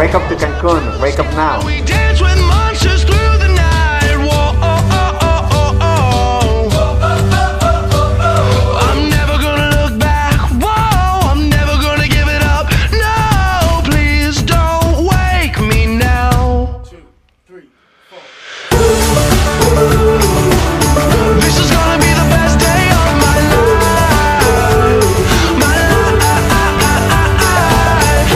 Wake up to Cancun. Wake up now. We dance with monsters through the night. Whoa, I'm never gonna look back. Whoa, I'm never gonna give it up. No, please don't wake me now. 2, 3, 4. This is gonna be the best day of my life. My life.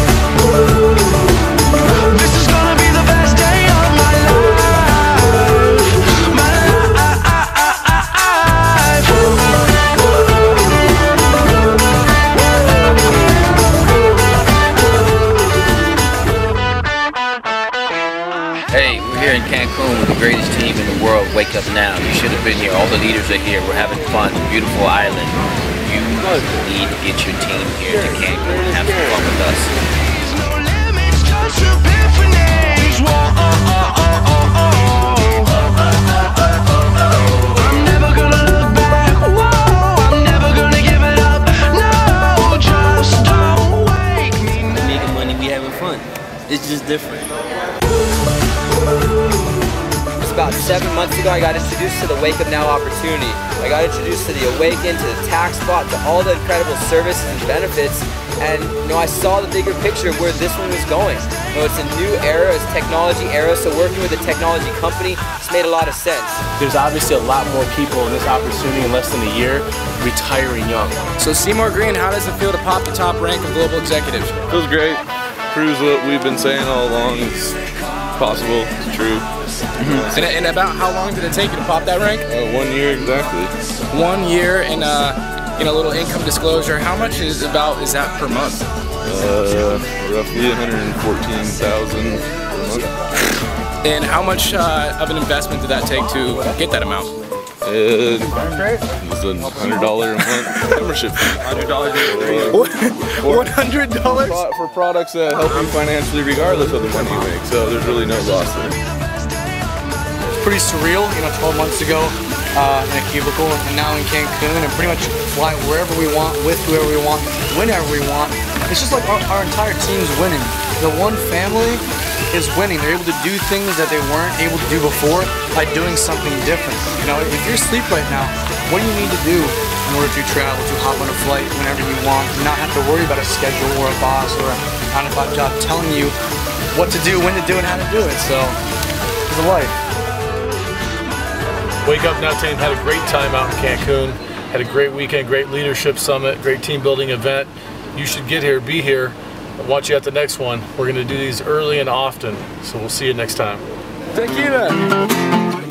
This is gonna be the best day of my life. My life. Hey, we're here in Cancun with the greatest team in the world. Wake up now. You should have been here. All the leaders are here. We're having fun. Beautiful island. You need to get your team here to Cancun and have some fun with us. No limits, just epiphanies. I'm never gonna look back. Whoa, I'm never gonna give it up. No, just don't wake me now. Making money, we having fun. It's just different. About 7 months ago, I got introduced to the Wake Up Now opportunity. I got introduced to the Awaken, to the tax spot, to all the incredible services and benefits. And I saw the bigger picture of where this one was going. It's a new era, it's a technology era, so working with a technology company just made a lot of sense. There's obviously a lot more people in this opportunity in less than a year retiring young. So Seymour Green, how does it feel to pop the top rank of global executives? Feels great. Proves what we've been saying all along. It's possible. It's true. And about how long did it take you to pop that rank? 1 year exactly. 1 year, and a little income disclosure. How much is that per month? Roughly 114,000 per month. And how much of an investment did that take to get that amount? It was $100 a month membership fee. $100 $100 for products that help you financially regardless of the money you make. So there's really no loss there. Pretty surreal, 12 months ago in a cubicle, and now in Cancun, and pretty much fly wherever we want, with whoever we want, whenever we want. It's just like our entire team's winning. The one family is winning. They're able to do things that they weren't able to do before by doing something different. If you're asleep right now, what do you need to do in order to travel, to hop on a flight whenever you want, and not have to worry about a schedule or a boss or a 9-to-5 job telling you what to do, when to do, and how to do it. So, it's a life. Wake Up Now team had a great time out in Cancun, had a great weekend, great leadership summit, great team building event. You should get here, be here. I'll watch you at the next one. We're going to do these early and often, so we'll see you next time. Tequila!